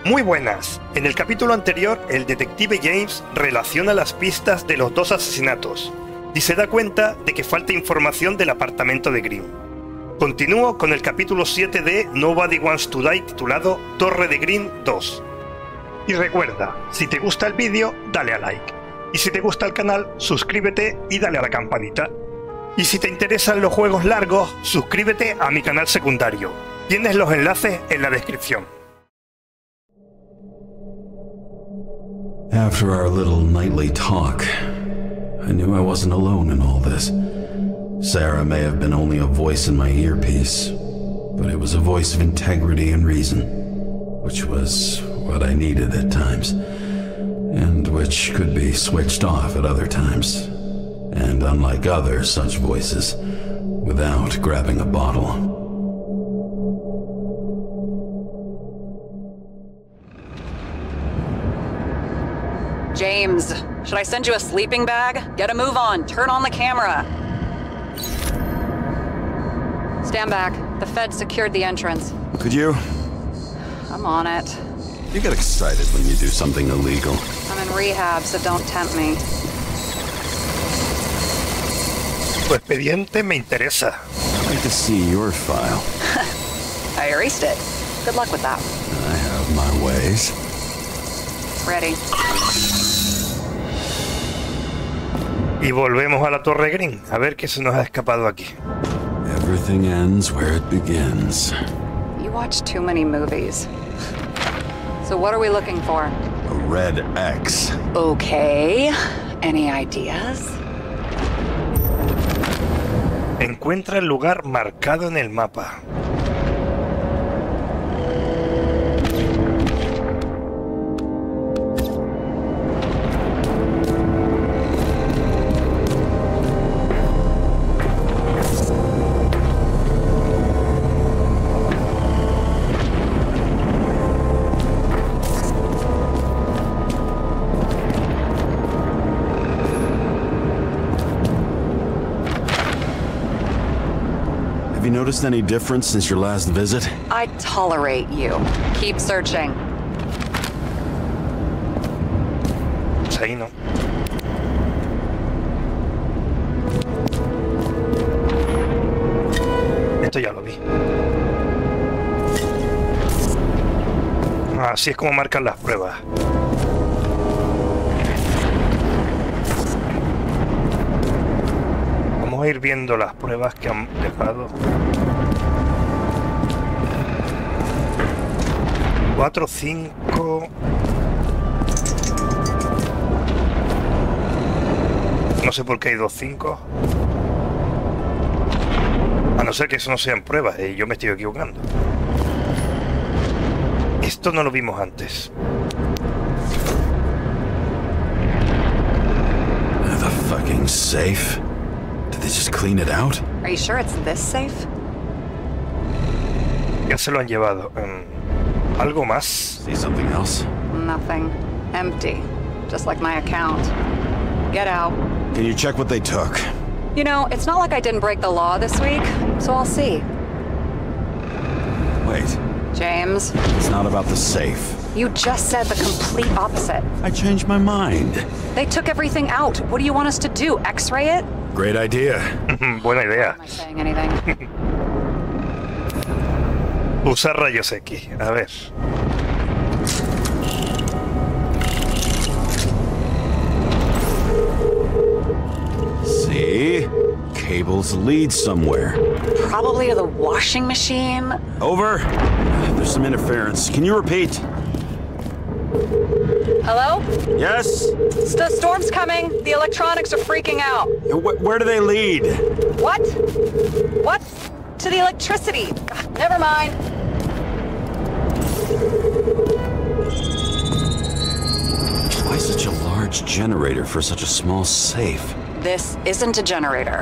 Muy buenas. En el capítulo anterior, el detective James relaciona las pistas de los dos asesinatos y se da cuenta de que falta información del apartamento de Green. Continúo con el capítulo 7 de Nobody Wants to Die titulado Torre de Green 2. Y recuerda, si te gusta el vídeo, dale a like. Y si te gusta el canal, suscríbete y dale a la campanita. Y si te interesan los juegos largos, suscríbete a mi canal secundario. Tienes los enlaces en la descripción. After our little nightly talk, I knew I wasn't alone in all this. Sarah may have been only a voice in my earpiece, but it was a voice of integrity and reason, which was what I needed at times, and which could be switched off at other times, and unlike other such voices, without grabbing a bottle. James, should I send you a sleeping bag? Get a move on, turn on the camera. Stand back. The Fed secured the entrance. Could you? I'm on it. You get excited when you do something illegal. I'm in rehab, so don't tempt me. Tu expediente me interesa. I'd like to see your file. I erased it. Good luck with that. I have my ways. Ready. Y volvemos a la Torre Green, a ver qué se nos ha escapado aquí. Everything ends where it begins. You watch too many movies. So what are we looking for? A red X. Okay. Any ideas? Encuentra el lugar marcado en el mapa. Have you noticed any difference since your last visit? I tolerate you. Keep searching. Pues ahí no. Esto ya lo vi. Así es como marcan las pruebas. Vamos a ir viendo las pruebas que han dejado. 4, 5. No sé por qué hay 2 5. A no ser que eso no sean pruebas, y yo me estoy equivocando. Esto no lo vimos antes. The fucking safe? Did they just clean it out? Are you sure it's this safe? Ya se lo han llevado. ¿Algo más? See something else? Nothing. Empty. Just like my account. Get out. Can you check what they took? You know, it's not like I didn't break the law this week, so I'll see. Wait, James, it's not about the safe. you just said the complete opposite. I changed my mind. They took everything out. What do you want us to do? X-ray it? Great idea. Buena idea. Am I saying anything? Usar rayos X. A ver. See? Cables lead somewhere. Probably to the washing machine. Over. There's some interference. Can you repeat? Hello? Yes? The storm's coming. The electronics are freaking out. Where do they lead? What? What? To the electricity. Never mind. Why such a large generator for such a small safe? This isn't a generator.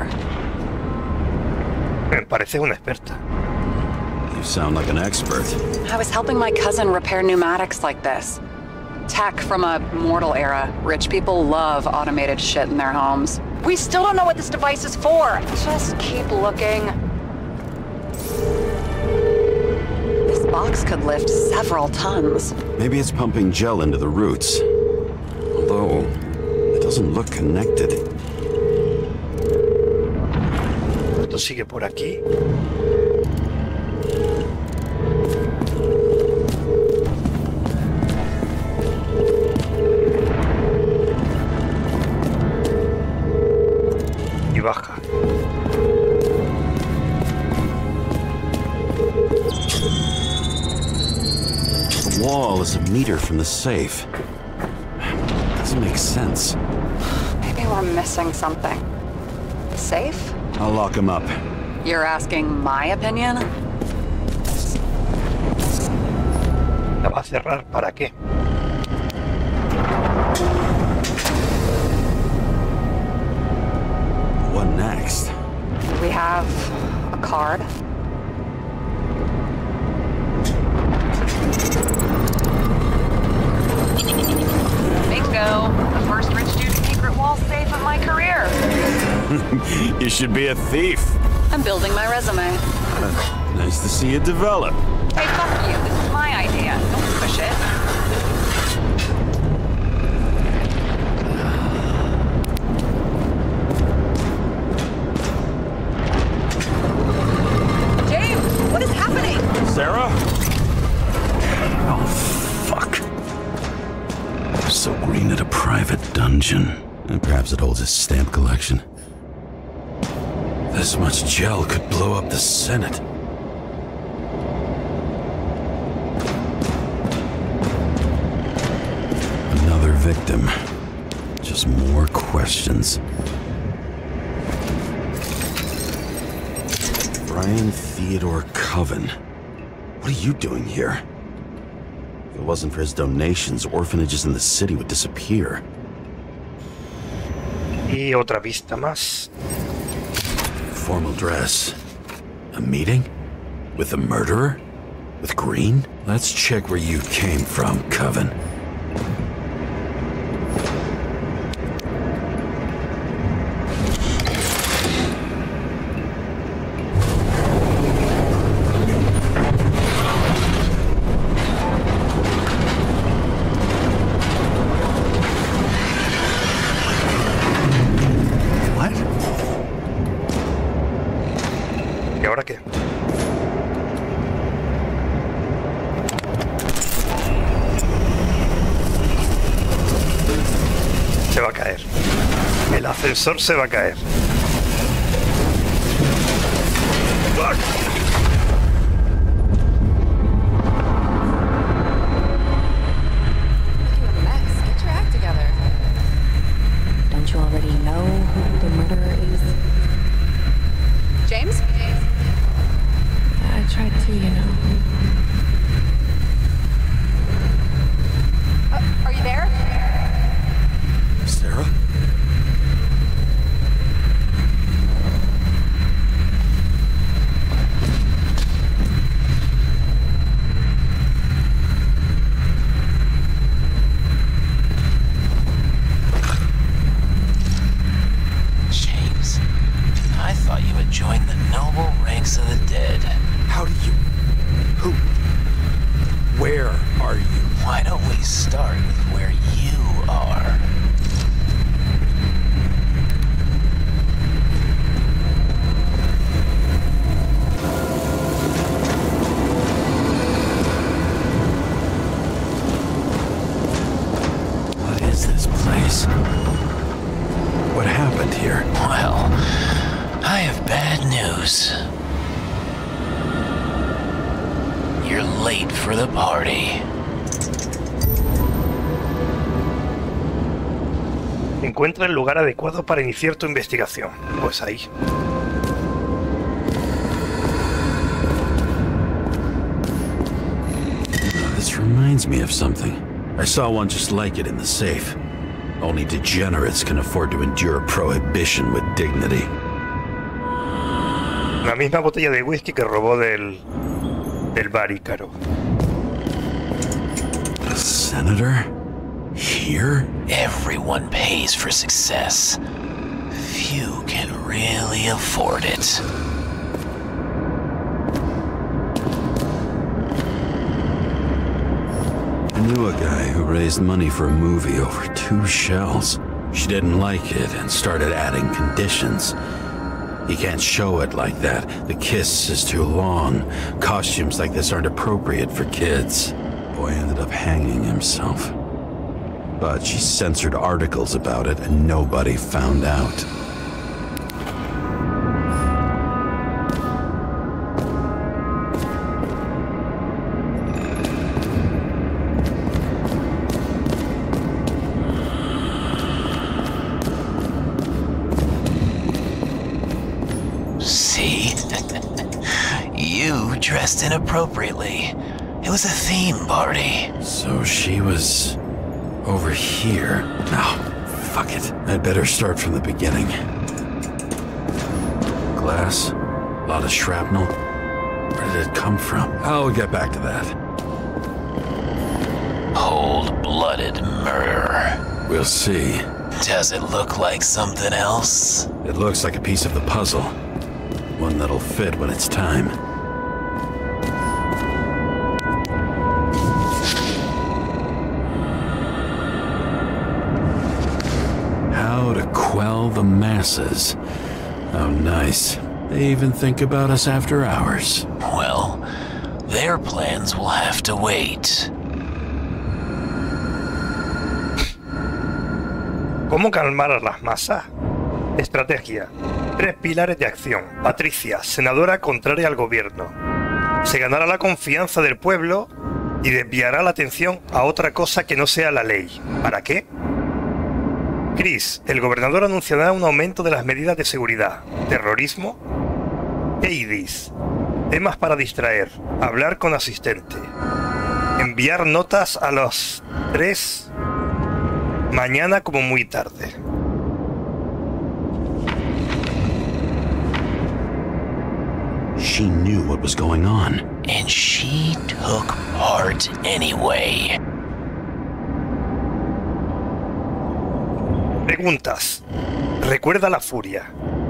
Me parece una experta. You sound like an expert. I was helping my cousin repair pneumatics like this. Tech from a mortal era. Rich people love automated shit in their homes. We still don't know what this device is for. Just keep looking. This box box could lift several tons. Maybe it's pumping gel into the roots. Although, it doesn't look connected. Esto sigue por aquí. Y baja. The wall is a meter from the safe. Doesn't make sense. Maybe we're missing something. Safe? I'll lock him up. You're asking my opinion? ¿La va a cerrar para qué? What next? We have a card. Bingo! The first rich dude's secret wall safe of my career. You should be a thief. I'm building my resume. Nice to see it develop. Hey, fuck you. This is my idea. Don't push it. James, what is happening? Sarah? Oh, fuck. So Green at a private dungeon. And perhaps it holds his stamp collection. This much gel could blow up the Senate. Another victim. Just more questions. Brian Theodore Coven. What are you doing here? If it wasn't for his donations, orphanages in the city would disappear. Y otra vista más. Formal dress. A meeting? With the murderer? With Green? Let's check where you came from, Coven. ¿Ahora qué? Se va a caer. El ascensor se va a caer. ¡Fuck! Get your act together. Don't you already know who the murderer is? James? I tried to, you know. Are you there? Sarah? James, I thought you had joined the noble ranks of the dead. How do you... Who... Where are you? Why don't we start with where you are? What is this place? What happened here? Well, I have bad news. You're late for the party. Encuentra el lugar adecuado para iniciar tu investigación. Pues ahí. This reminds me of something. I saw one just like it in the safe. Only degenerates can afford to endure prohibition with dignity. La misma botella de whisky que robó del bar Ícaro. A senator? Here? Everyone pays for success. Few can really afford it. knew a guy who raised money for a movie over 2 shells. She didn't like it and started adding conditions. You can't show it like that. The kiss is too long. Costumes like this aren't appropriate for kids. Boy ended up hanging himself. But she censored articles about it and nobody found out. See? You dressed inappropriately. It was a theme party. So she was over here. No, fuck it. I'd better start from the beginning. Glass, a lot of shrapnel. Where did it come from? I'll get back to that. Cold-blooded murder. We'll see. Does it look like something else? It looks like a piece of the puzzle. One that'll fit when it's time. How to quell the masses. Oh, nice. They even think about us after hours. Well, their plans will have to wait. ¿Cómo calmar a las masas? Estrategia. 3 pilares de acción. Patricia, senadora contraria al gobierno. Se ganará la confianza del pueblo y desviará la atención a otra cosa que no sea la ley. ¿Para qué? Chris, el gobernador anunciará un aumento de las medidas de seguridad. ¿Terrorismo? Hades. Temas para distraer. Hablar con asistente. Enviar notas a los 3 mañana como muy tarde. She knew what was going on. And she took part anyway. Preguntas. Recuerda la furia.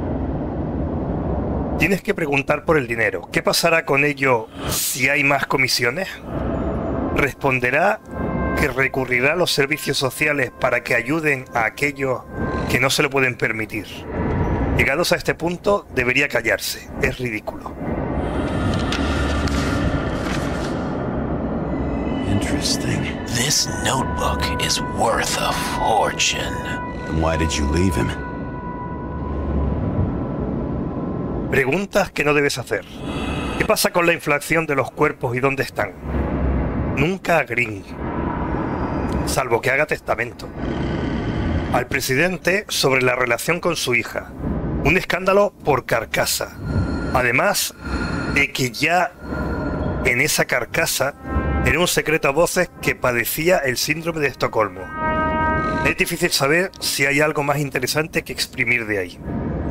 Tienes que preguntar por el dinero. ¿Qué pasará con ello si hay más comisiones? Responderá que recurrirá a los servicios sociales para que ayuden a aquellos que no se lo pueden permitir. Llegados a este punto, debería callarse. Es ridículo. Interesting. This notebook is worth a fortune. Then why did you leave him? Preguntas que no debes hacer. ¿Qué pasa con la inflación de los cuerpos y dónde están? Nunca a Green. Salvo que haga testamento. Al presidente sobre la relación con su hija. Un escándalo por carcasa. Además de que ya en esa carcasa era un secreto a voces que padecía el síndrome de Estocolmo. Es difícil saber si hay algo más interesante que exprimir de ahí.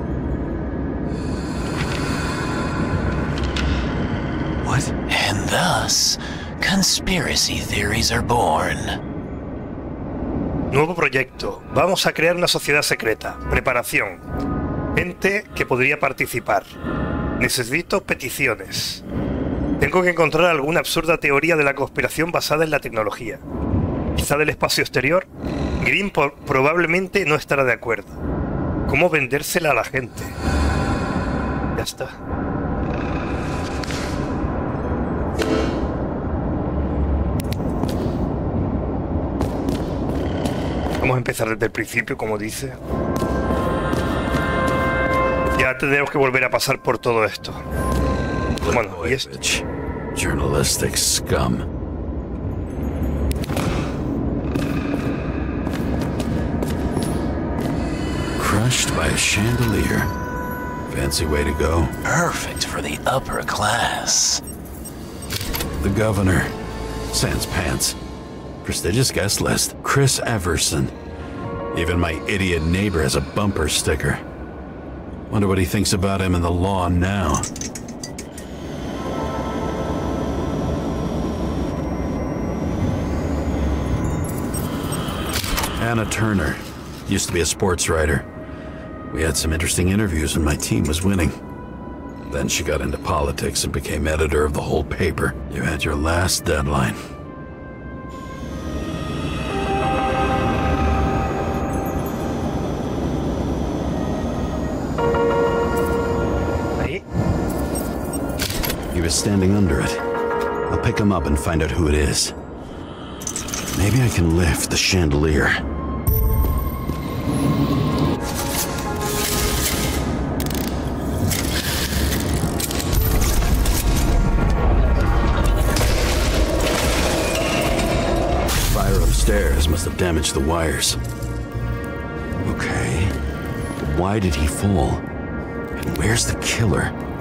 What? And thus, conspiracy theories are born. Nuevo proyecto. Vamos a crear una sociedad secreta. Preparación. Gente que podría participar. Necesito peticiones. Tengo que encontrar alguna absurda teoría de la conspiración basada en la tecnología. Quizá del espacio exterior. Green probablemente no estará de acuerdo. ¿Cómo vendérsela a la gente? Ya está. Vamos a empezar desde el principio, como dice. Ya tendremos que volver a pasar por todo esto. Bueno, y esto. Journalistic scum. Crushed by a chandelier. Fancy way to go. Perfect for the upper class. The governor. Sans pants. Prestigious guest list. Chris Everson. Even my idiot neighbor has a bumper sticker. Wonder what he thinks about him in the law now. Anna Turner. Used to be a sports writer. We had some interesting interviews when my team was winning. Then she got into politics and became editor of the whole paper. You had your last deadline. was standing under it. I'll pick him up and find out who it is. Maybe I can lift the chandelier. Fire upstairs must have damaged the wires. Okay, but why did he fall? And where's the killer?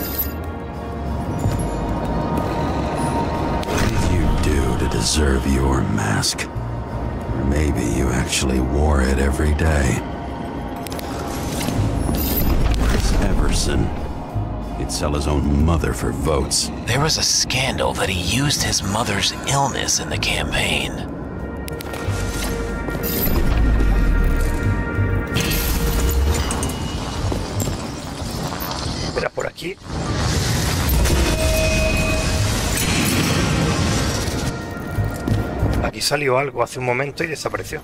What did you do to deserve your mask? Or maybe you actually wore it every day. Chris Everson. He'd sell his own mother for votes. There was a scandal that he used his mother's illness in the campaign. Era por aquí. Aquí salió algo hace un momento y desapareció.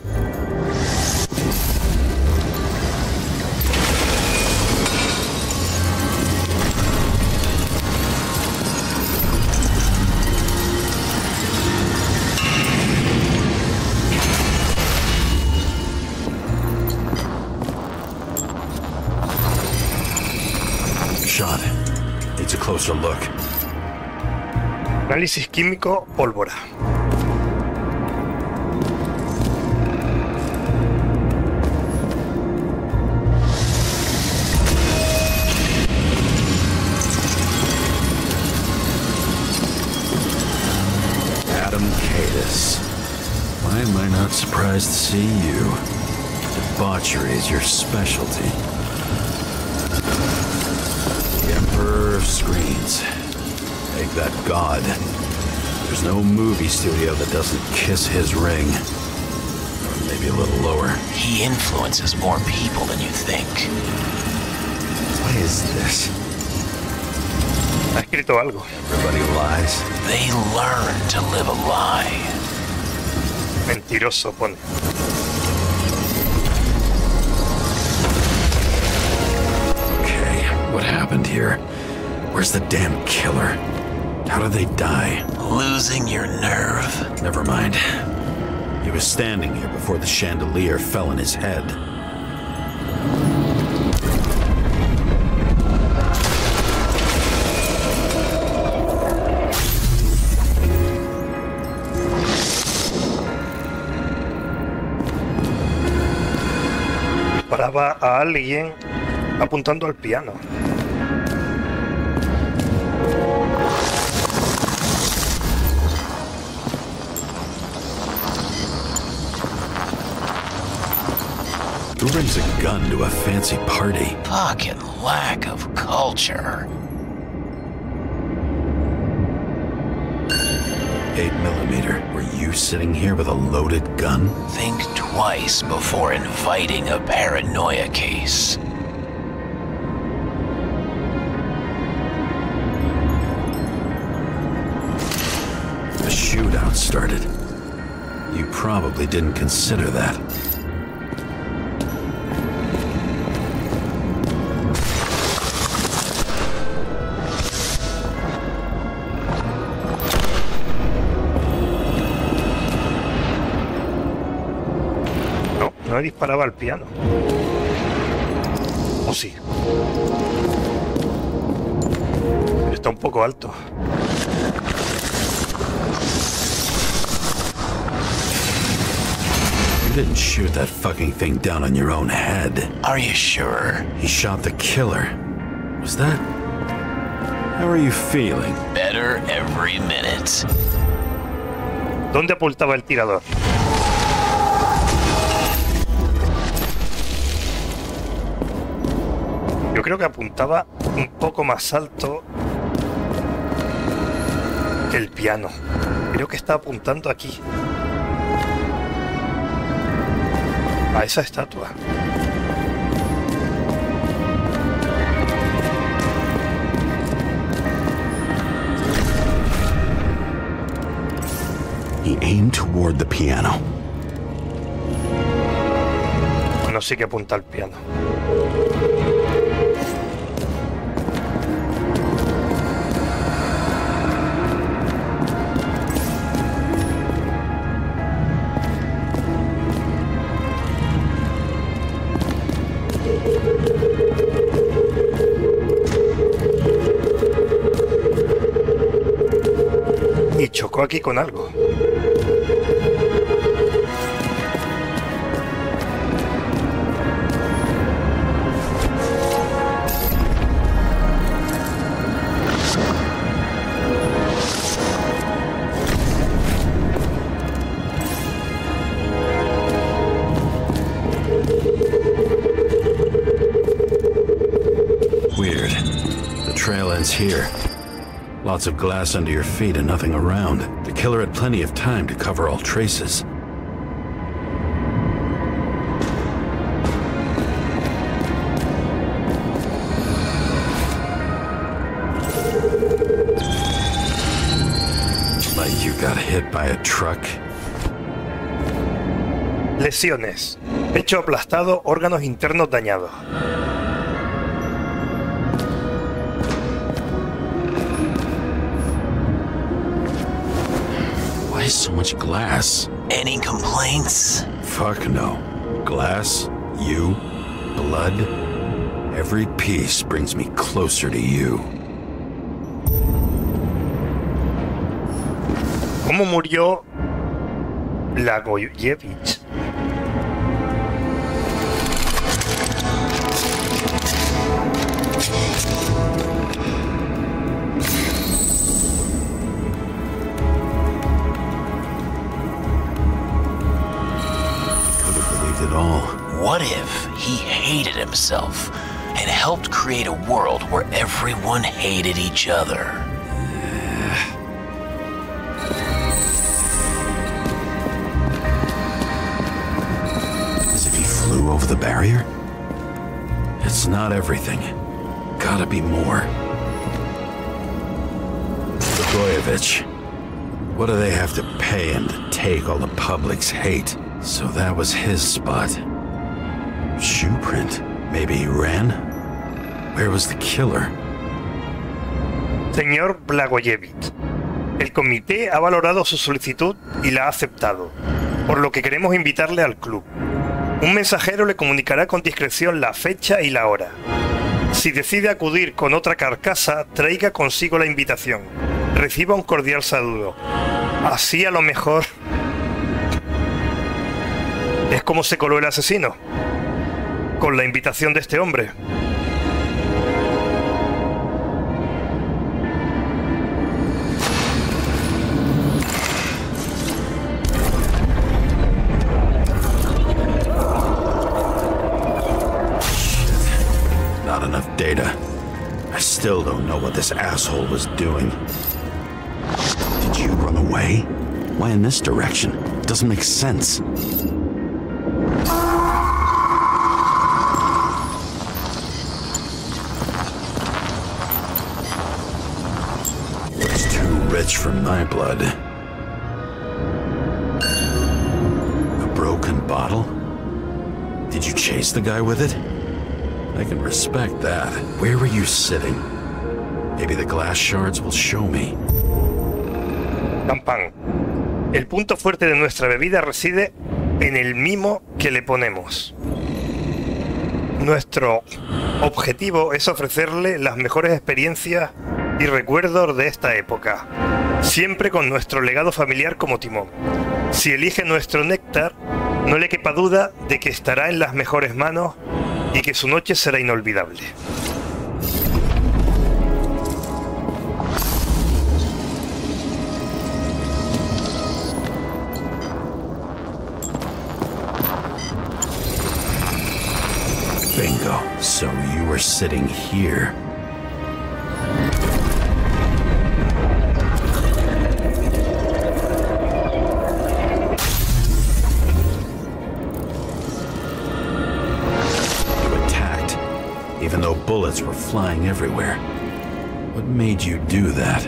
Shot. Needs a closer look. Análisis químico, pólvora. Adam Cadis. Why am I not surprised to see you? Debauchery is your specialty. The Emperor of Screens. Make that god. There's no movie studio that doesn't kiss his ring. Or maybe a little lower. He influences more people than you think. What is this? Ha escrito algo. Everybody lies. They learn to live a lie. Mentiroso pone. Okay, what happened here? Where's the damn killer? How did they die? Losing your nerve. Never mind. He was standing here before the chandelier fell on his head. Disparaba a alguien apuntando al piano. Who brings a gun to a fancy party? Fucking lack of culture. 8mm. Were you sitting here with a loaded gun? Think twice before inviting a paranoia case. A shootout started. You probably didn't consider that. No disparaba al piano. ¿O sí? Pero está un poco alto. You didn't shoot that fucking thing down on your own head. Are you sure? He shot the killer. Was that... How are you feeling? Better every minute. ¿Dónde apuntaba el tirador? Yo creo que apuntaba un poco más alto que el piano. Creo que está apuntando aquí. A esa estatua. He aimed toward the piano. Bueno, sí que apunta al piano. chocó aquí con algo. Weird. The trail ends here. Lots of glass under your feet and nothing around. The killer had plenty of time to cover all traces. Like you got hit by a truck. Lesiones. Pecho aplastado, órganos internos dañados. Why so much glass? Any complaints? Fuck no. Glass, you, blood. Every piece brings me closer to you. ¿Cómo murió Blagojevich? It all. What if he hated himself and helped create a world where everyone hated each other? As if he flew over the barrier? It's not everything. Gotta be more. Blagojevich. What do they have to pay him to take all the public's hate? So that was his spot. Shoe print. Maybe he ran? Where was the killer? Señor Blagojevich, el comité ha valorado su solicitud y la ha aceptado, por lo que queremos invitarle al club. Un mensajero le comunicará con discreción la fecha y la hora. Si decide acudir con otra carcasa, traiga consigo la invitación. Reciba un cordial saludo. Así a lo mejor... ¿Es como se coló el asesino? Con la invitación de este hombre. Not enough data. I still don't know what this asshole was doing. Did you run away? Why in this direction? It doesn't make sense. It's too rich for my blood. A broken bottle? Did you chase the guy with it? I can respect that. Where were you sitting? Maybe the glass shards will show me. Champán. El punto fuerte de nuestra bebida reside en el mimo que le ponemos. Nuestro objetivo es ofrecerle las mejores experiencias y recuerdos de esta época, siempre con nuestro legado familiar como timón. Si elige nuestro néctar, no le quepa duda de que estará en las mejores manos y que su noche será inolvidable. Bingo. So you were sitting here. You attacked, even though bullets were flying everywhere. What made you do that?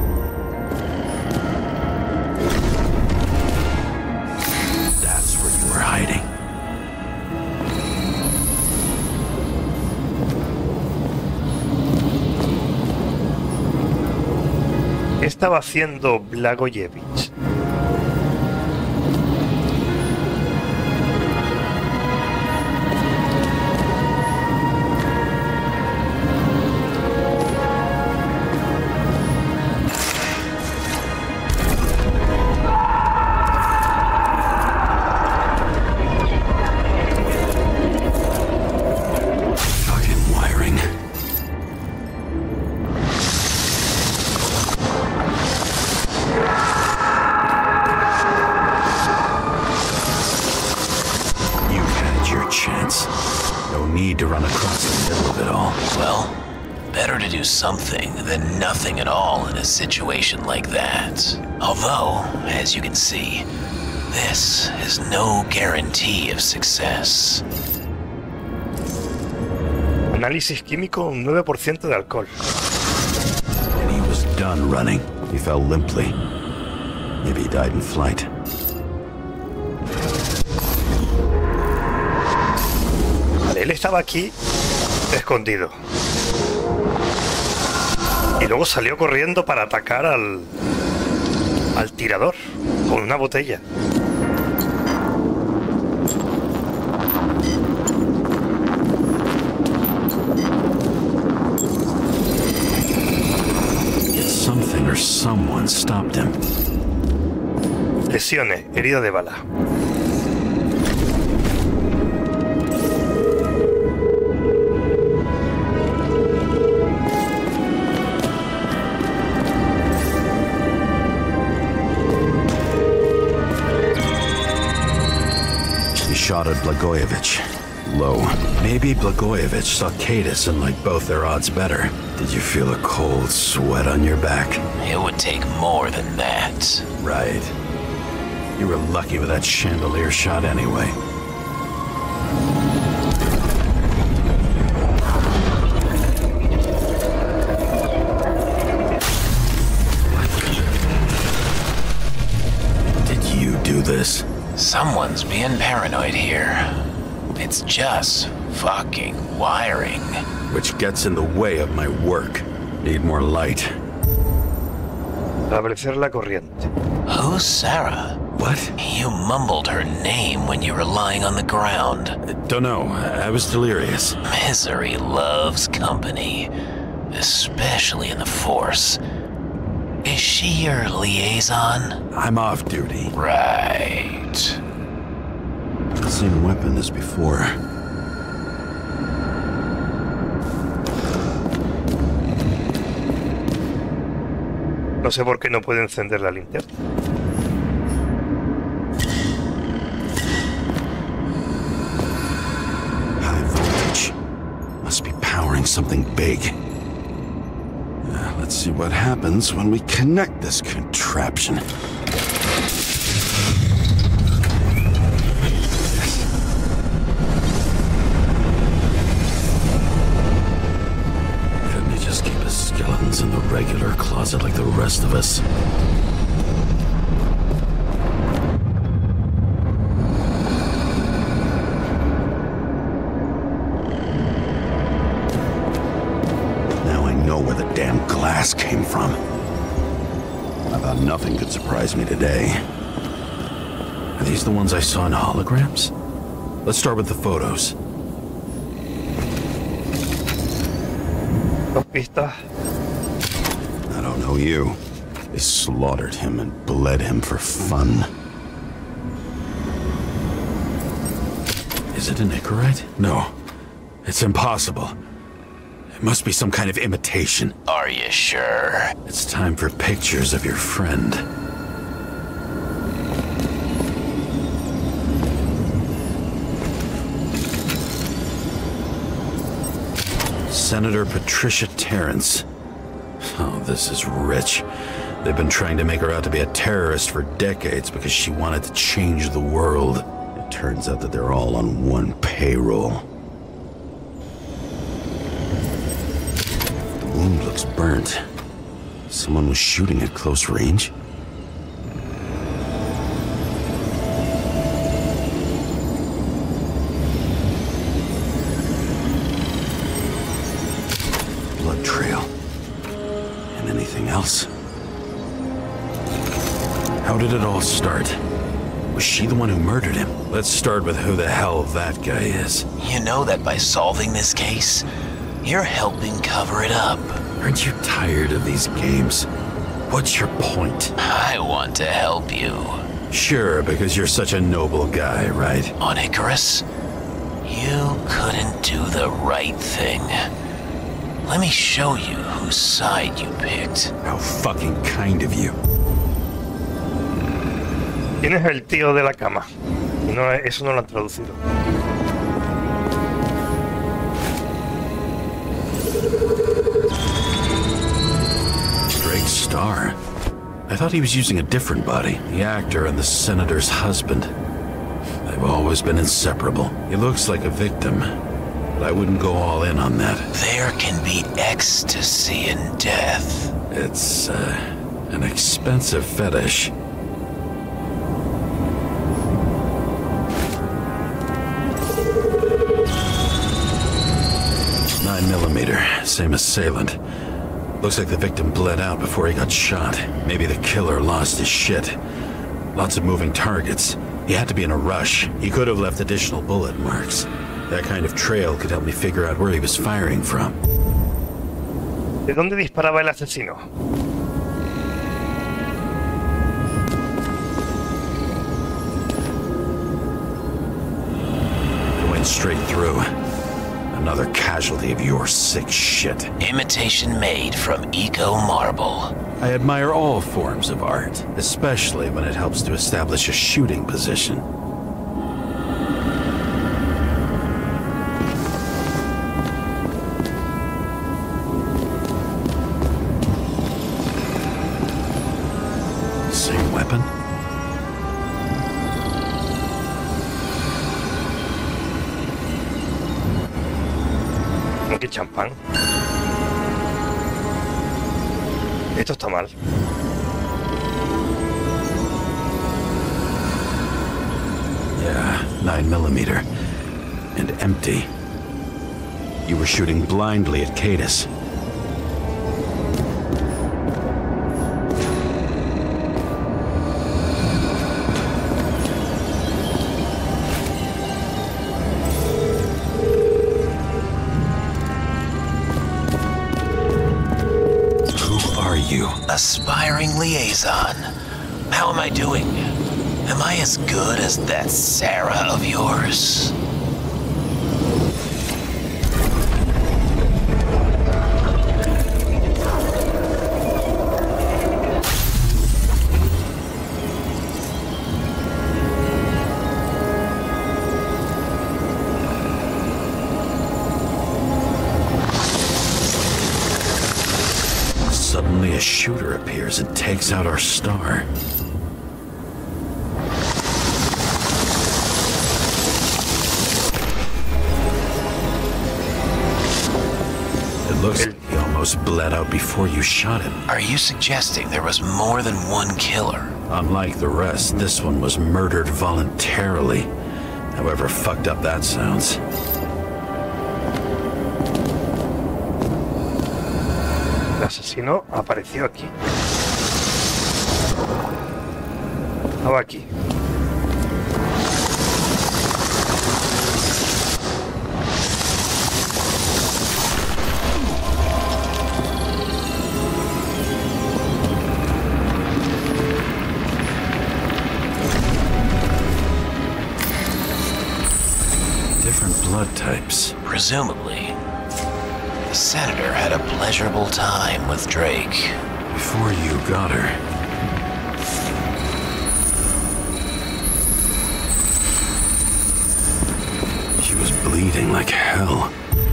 That's where you were hiding. ¿Qué estaba haciendo Blagojevich? you run across the middle of it all? Well, better to do something than nothing at all in a situation like that. Although, as you can see, this is no guarantee of success. Análisis químico, un 9% de alcohol. When he was done running, he fell limply. Maybe he died in flight. Vale, él estaba aquí, escondido. Y luego salió corriendo para atacar al tirador con una botella. Something or someone stopped him. Lesiones, herido de bala. He shot at Blagojevich. Low. Maybe Blagojevich saw Cadis and liked both their odds better. Did you feel a cold sweat on your back? It would take more than that. Right. You were lucky with that chandelier shot anyway. Did you do this? Someone's being paranoid here. It's just fucking wiring. Which gets in the way of my work. Need more light. Establecer la corriente. Who's Sarah? What? You mumbled her name when you were lying on the ground. Don't know. I was delirious. Misery loves company, especially in the Force. Is she your liaison? I'm off duty. Right. The same weapon as before. No sé por qué no puede encender la linterna. High voltage. Must be powering something big. Let's see what happens when we connect this contraption. Couldn't he just keep his skeletons in the regular closet like the rest of us? Where the damn glass came from. I thought nothing could surprise me today. Are these the ones I saw in holograms? Let's start with the photos. Dos pistas. I don't know you. They slaughtered him and bled him for fun. Is it an Icarite? No. It's impossible. It must be some kind of imitation. Are you sure? It's time for pictures of your friend. Senator Patricia Terrence. Oh, this is rich. They've been trying to make her out to be a terrorist for decades because she wanted to change the world. It turns out that they're all on one payroll. The wound looks burnt. Someone was shooting at close range. Blood trail. And anything else? How did it all start? Was she the one who murdered him? Let's start with who the hell that guy is. You know that by solving this case, you're helping cover it up. Aren't you tired of these games? What's your point? I want to help you. Sure, because you're such a noble guy, right? On Icarus, you couldn't do the right thing. Let me show you whose side you picked. How fucking kind of you. ¿Quién es el tío de la cama? No, eso no lo han traducido. star. I thought he was using a different body, the actor and the senator's husband. They've always been inseparable. He looks like a victim, but I wouldn't go all in on that. There can be ecstasy in death. It's, an expensive fetish. 9mm, same assailant. Looks like the victim bled out before he got shot. Maybe the killer lost his shit. Lots of moving targets. He had to be in a rush. He could have left additional bullet marks. That kind of trail could help me figure out where he was firing from. ¿De dónde disparaba el asesino? Going straight through. Another casualty of your sick shit. Imitation made from eco marble. I admire all forms of art, especially when it helps to establish a shooting position. Same weapon? ¿Qué champán? Esto está mal. Yeah, 9mm. And empty. You were shooting blindly at Cadus. Aspiring liaison. How am I doing? Am I as good as that Sarah of yours? Suddenly a shooter appears and takes out our star. It looks like he almost bled out before you shot him. Are you suggesting there was more than one killer? Unlike the rest, this one was murdered voluntarily. However fucked up that sounds. El asesino apareció aquí. Estaba aquí. Different blood types. Presumably, the senator had a pleasurable time with Drake. Before you got her. She was bleeding like hell.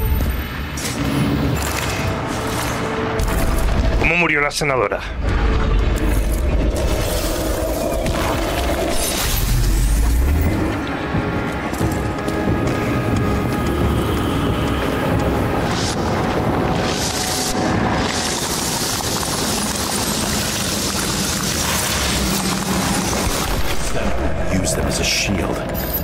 ¿Cómo murió la senadora? Use them as a shield.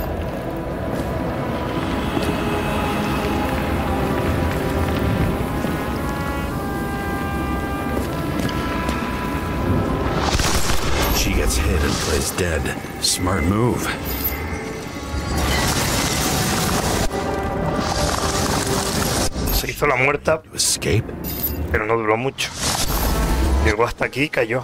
She gets hit and plays dead. Smart move. Se hizo la muerta, To escape? pero no duró mucho. Llegó hasta aquí y cayó.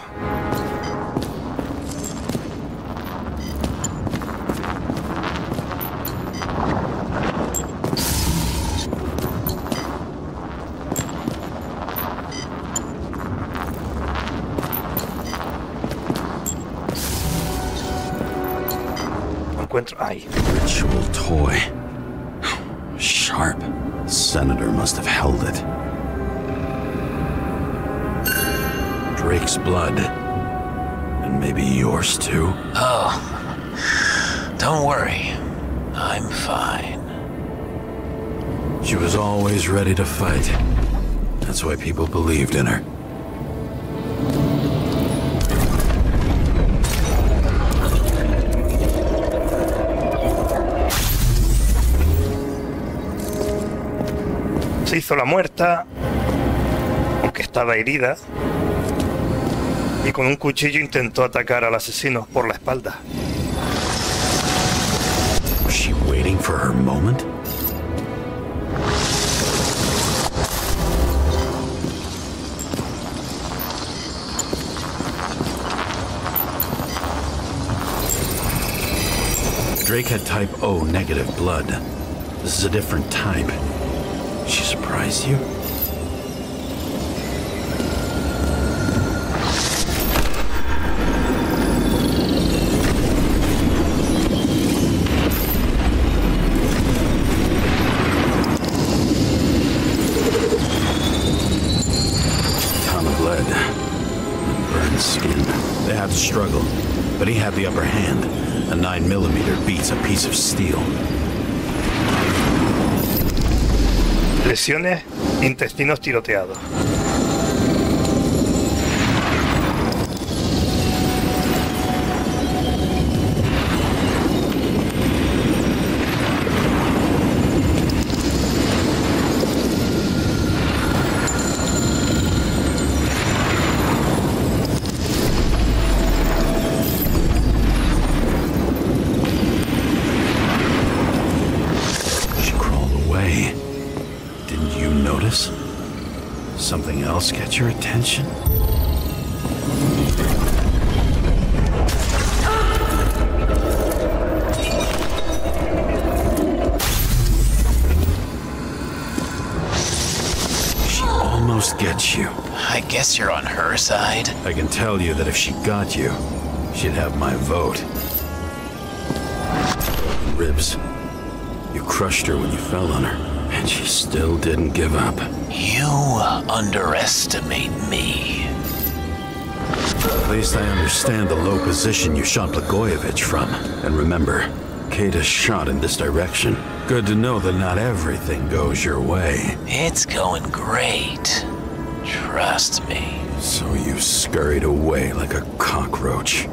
No encuentro... Ahí. Ritual toy. Sharp. Senator must have held it. Drake's blood. And maybe yours too. Oh, don't worry. I'm fine. She was always ready to fight. That's why people believed in her. Se hizo la muerta, aunque estaba herida, y con un cuchillo intentó atacar al asesino por la espalda. Was she waiting for her moment? Drake had type O negative blood. This is a different type. She surprised you? Ton of lead. Burned skin. They had to struggle, but he had the upper hand. A 9mm beats a piece of steel. Lesiones, intestinos tiroteados. Something else get your attention? She almost gets you. I guess you're on her side. I can tell you that if she got you, she'd have my vote. Ribs. You crushed her when you fell on her. And she still didn't give up. You underestimate me. At least I understand the low position you shot Blagojevich from. And remember, Kata shot in this direction. Good to know that not everything goes your way. It's going great. Trust me. So you scurried away like a cockroach.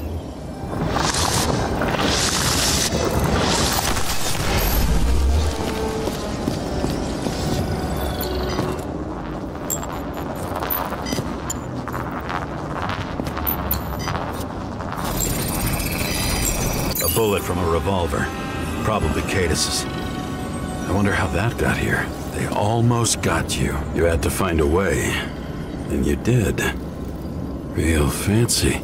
Bullet from a revolver. Probably Cadis's. I wonder how that got here. They almost got you. You had to find a way. And you did. Real fancy.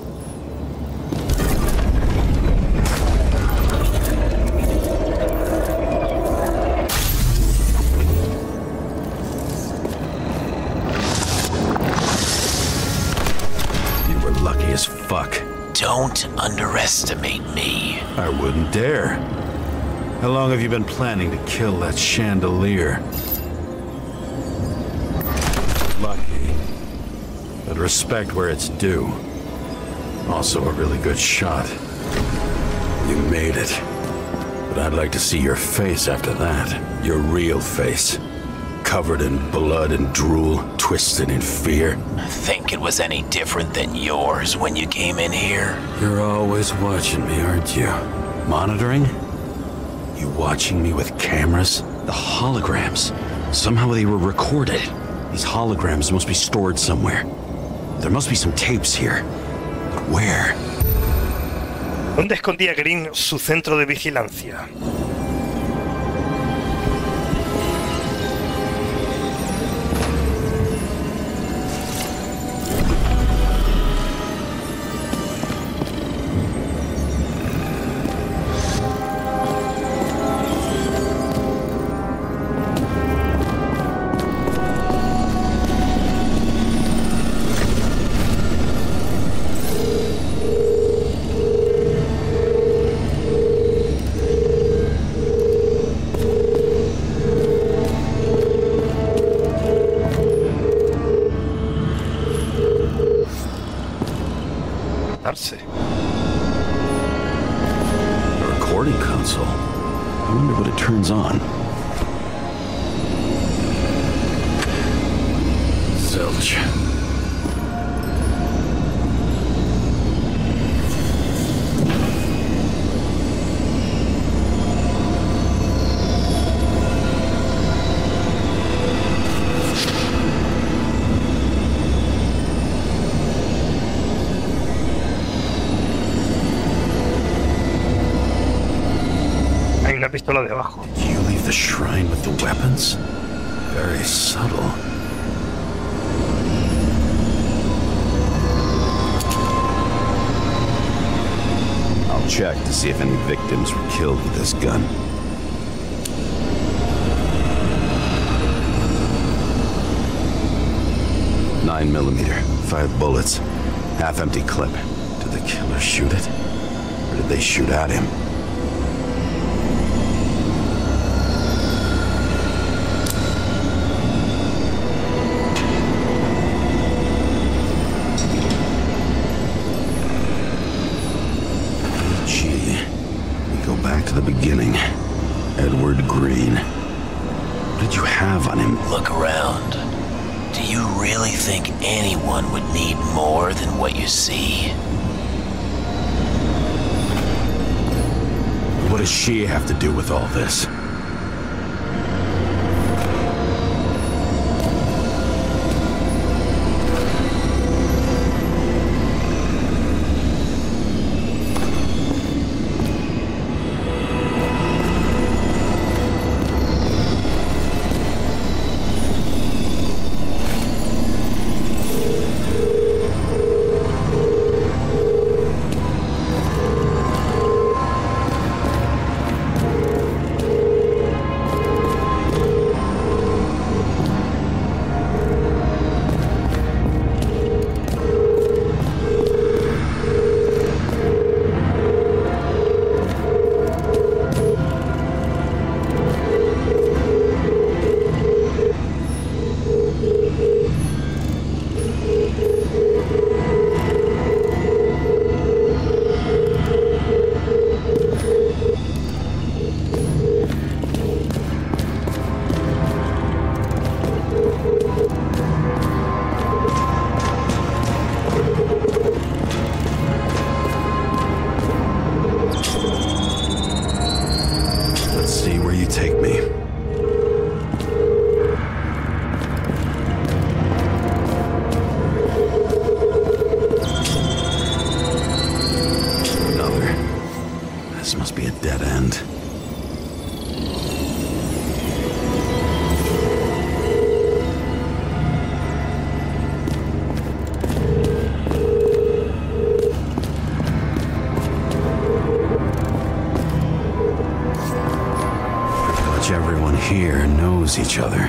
You were lucky as fuck. Don't underestimate me. I wouldn't dare. How long have you been planning to kill that chandelier? Lucky. But respect where it's due. Also a really good shot. You made it. But I'd like to see your face after that. Your real face. Covered in blood and drool, twisted in fear. Think it was any different than yours when you came in here? You're always watching me, aren't you? Monitoring? You watching me with cameras? The holograms. Somehow they were recorded. These holograms must be stored somewhere. There must be some tapes here. But where? ¿Dónde escondía Green su centro de vigilancia? console. I wonder what it turns on. Zilch. Una pistola debajo. Did you leave the shrine with the weapons? Very subtle. I'll check to see if any victims were killed with this gun. .9mm, 5 bullets, half-empty clip. Did the killer shoot it? Or did they shoot at him? The beginning. Edward Green. What did you have on him? Look around. Do you really think anyone would need more than what you see? What does she have to do with all this? Everyone here knows each other.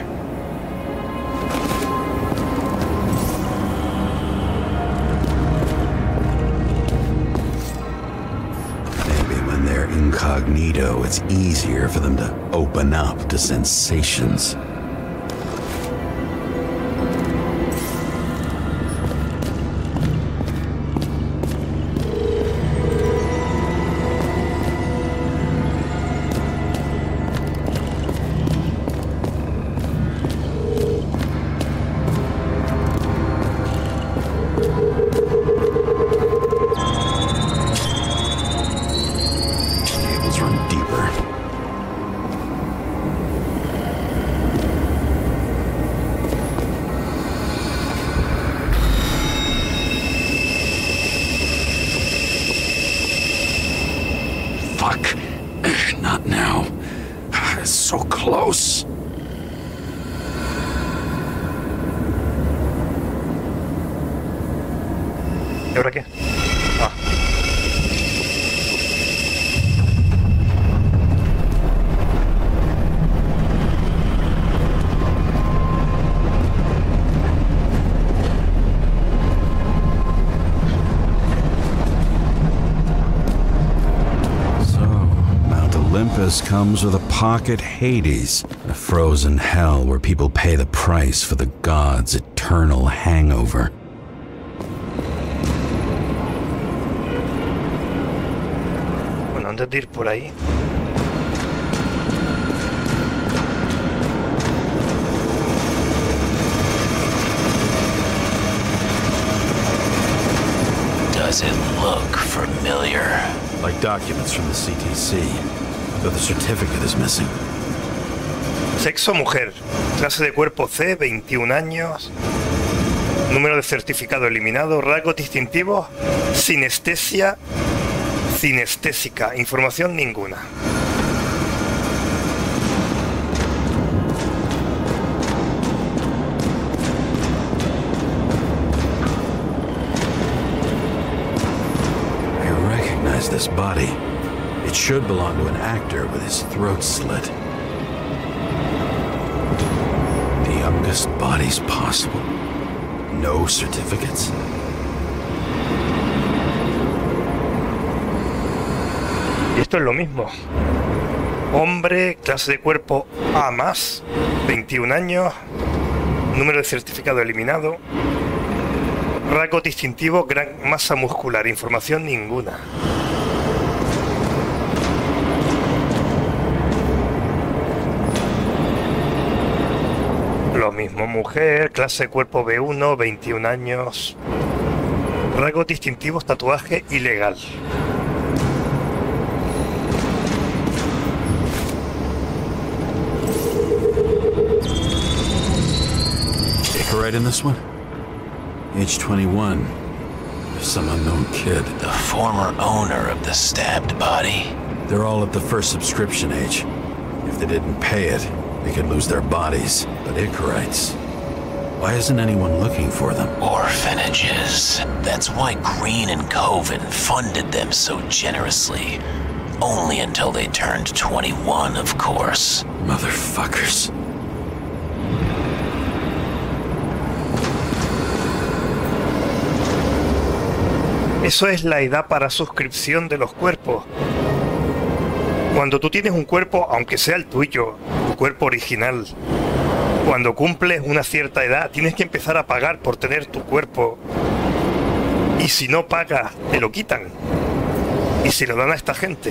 Maybe when they're incognito, it's easier for them to open up to sensations. Not now. It's so close. ¿Y ahora qué? Ah. Olympus comes with a pocket Hades, a frozen hell where people pay the price for the gods' eternal hangover. Bueno, antes de ir por ahí, Does it look familiar? Like documents from the CTC, but the certificate is missing. Sexo mujer, clase de cuerpo C, 21 años, número de certificado eliminado, rasgos distintivos, sinestesia, cinestésica, información ninguna. I recognize this body. It should belong to an actor with his throat slit. The youngest bodies possible. No certificates. Y esto es lo mismo. Hombre, clase de cuerpo A+, 21 años, número de certificado eliminado, rasgos distintivos, gran masa muscular, información ninguna. Lo mismo, mujer, clase de cuerpo B1, 21 años, rasgos distintivos, tatuaje ilegal. Right in this one? Age 21. Some unknown kid. The former owner of the stabbed body. They're all at the first subscription age. If they didn't pay it, they could lose their bodies. But Icarites, why isn't anyone looking for them? Orphanages. That's why Green and Coven funded them so generously. Only until they turned 21, of course. Motherfuckers. Eso es la edad para suscripción de los cuerpos. Cuando tú tienes un cuerpo, aunque sea el tuyo, tu cuerpo original, cuando cumples una cierta edad, tienes que empezar a pagar por tener tu cuerpo. Y si no pagas, te lo quitan. Y se lo dan a esta gente.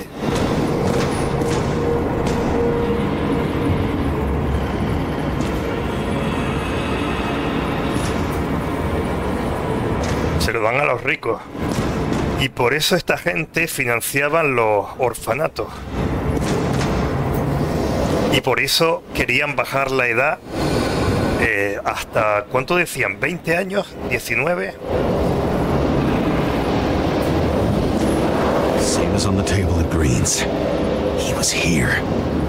Se lo dan a los ricos. Y por eso esta gente financiaban los orfanatos. Y por eso querían bajar la edad hasta, ¿cuánto decían? ¿20 años? ¿19? Same as on the table at Green's. He was here.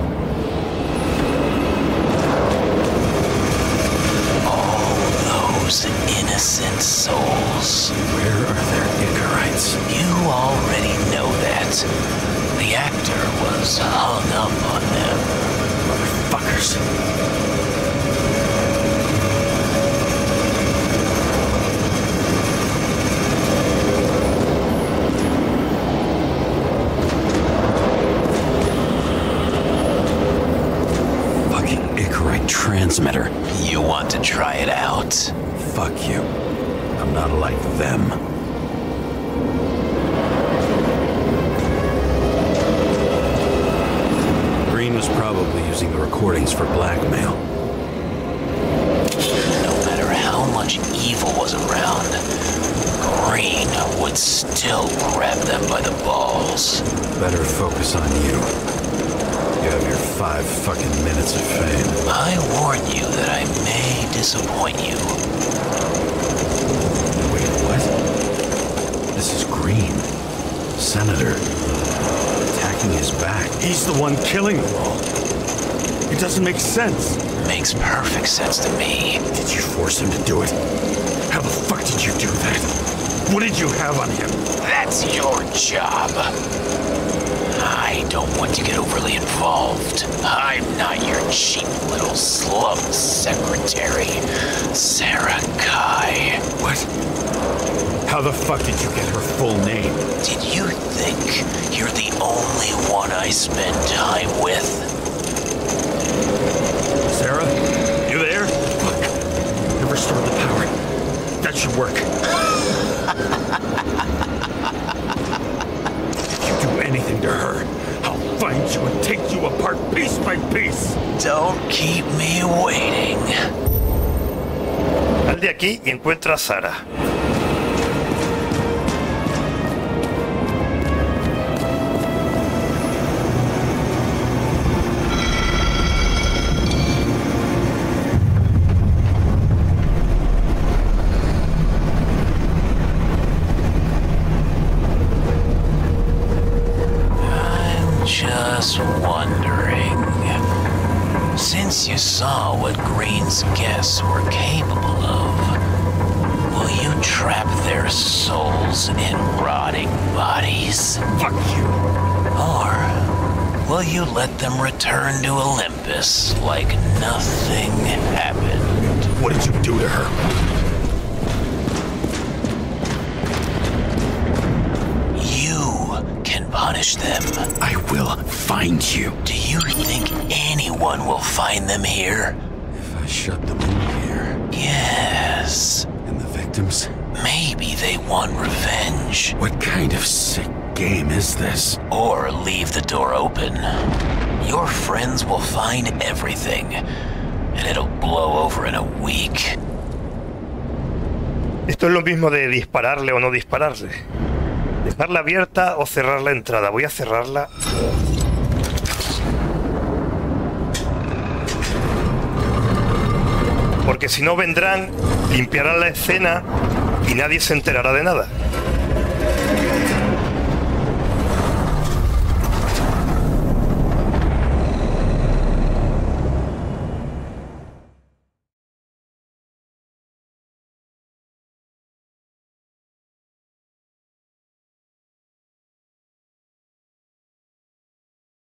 Innocent souls. Where are their Icarites? You already know that. The actor was hung up on them. Motherfuckers. Fucking Icarite transmitter. You want to try it out? Fuck you. I'm not like them. Green was probably using the recordings for blackmail. No matter how much evil was around, Green would still grab them by the balls. Better focus on you. You have your 5 fucking minutes of fame. I warn you that I may disappoint you. Wait, what? This is Green. Senator. Attacking his back. He's the one killing them all. It doesn't make sense. Makes perfect sense to me. Did you force him to do it? How the fuck did you do that? What did you have on him? That's your job. I don't want to get overly involved. I'm not your cheap little slum secretary, Sarah Kai. What? How the fuck did you get her full name? Did you think you're the only one I spend time with? Sarah? You there? Fuck. Never restored the power. That should work. If you do anything to her, I'll find you and take you apart piece by piece. Don't keep me waiting. Sal de aquí y encuentra a Sara. was wondering, since you saw what Green's guests were capable of, will you trap their souls in rotting bodies? Fuck you. Or will you let them return to Olympus like nothing happened? What did you do to her? You can punish them. I will find you. Do you think anyone will find them here? If I shut them in here, Yes. and the victims? Maybe they want revenge. What kind of sick game is this? Or leave the door open. Your friends will find everything, and it'll blow over in a week. Esto es lo mismo de dispararle o no dispararle. Dejarla abierta o cerrar la entrada. Voy a cerrarla. Porque si no vendrán, limpiarán la escena y nadie se enterará de nada.